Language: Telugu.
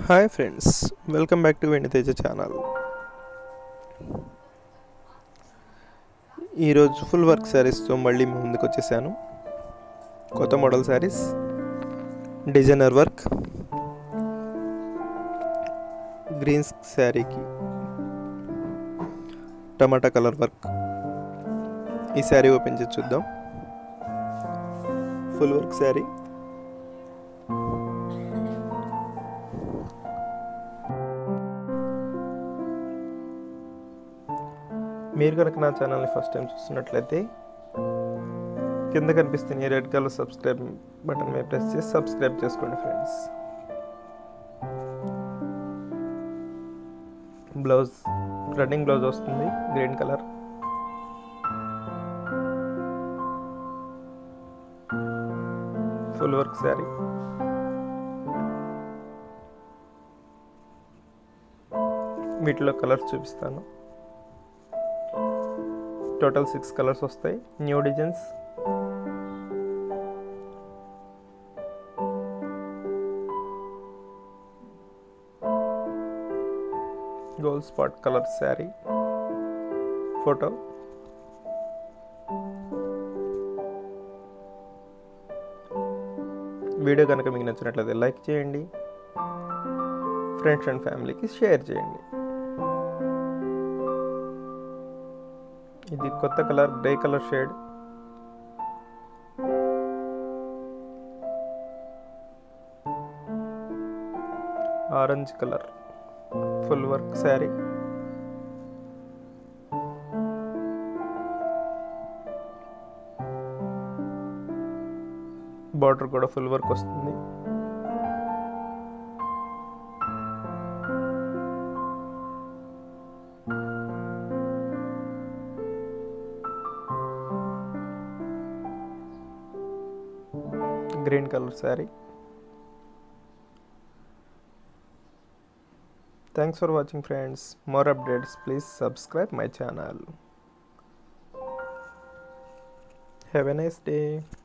Hi friends, welcome back to Venditeja channel. ఈరోజు ఫుల్ వర్క్ శారీస్తో మళ్ళీ మీ ముందుకు వచ్చేసాను. కొత్త model sarees, designer work, green శారీకి టమాటా కలర్ వర్క్. ఈ శారీ ఓపెన్ చేసి చూద్దాం. ఫుల్ వర్క్ శారీ, మీరు కనుక నా ఛానల్ని ఫస్ట్ టైం చూస్తున్నట్లయితే కింద కనిపిస్తున్న రెడ్ కలర్ సబ్స్క్రైబ్ బటన్ మీద ప్రెస్ చేసి సబ్స్క్రైబ్ చేసుకోండి ఫ్రెండ్స్. బ్లౌజ్ రన్నింగ్ బ్లౌజ్ వస్తుంది, green colour. Full work saree, వీటిలో కలర్స్ చూపిస్తాను. టోటల్ 6 కలర్స్ వస్తాయి. New designs, gold spot colour saree photo. Video కనుక మీకు నచ్చినట్లయితే లైక్ చేయండి, ఫ్రెండ్స్ అండ్ ఫ్యామిలీకి షేర్ చేయండి. ఇది కొత్త colour, grey colour shade. Orange colour full work saree. Border కూడా ఫుల్ వర్క్ వస్తుంది. Green colour saree. Thanks for watching friends. More updates, please subscribe my channel. Have a nice day.